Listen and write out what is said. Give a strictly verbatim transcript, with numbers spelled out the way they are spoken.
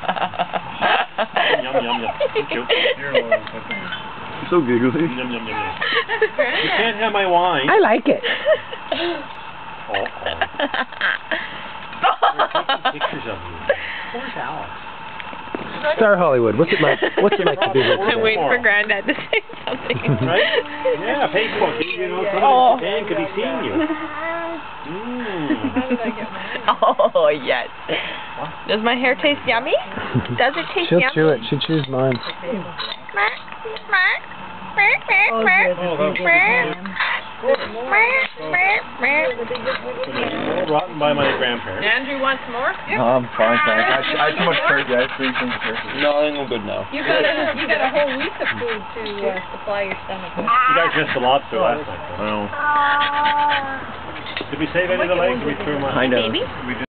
Yum, yum, yum. Thank you. You're so giggly. Yum, yum, yum, yum. You can't have my wine. I like it. Oh, oh. We're taking pictures of you. Where's Alex? Star Hollywood. What's it like? What's it like to be here I'm today? waiting for Granddad to say something. Right? Yeah, Facebook. You know, somebody Oh. Dan could be seeing you. Mm. Oh, yes. Does my hair taste yummy? Does it taste She'll yummy? chew it. She chews mine. Oh, that's all rotten by my grandparents. Andrew wants more? No, I'm fine, thanks. I, I had too much turkey. I had three things of turkey. No, I'm good now. You got a you got a whole week of food to uh, supply your stomach with. You guys missed the lobster last night. I know. Did we save any of the legs or we threw them out? I know. Maybe. We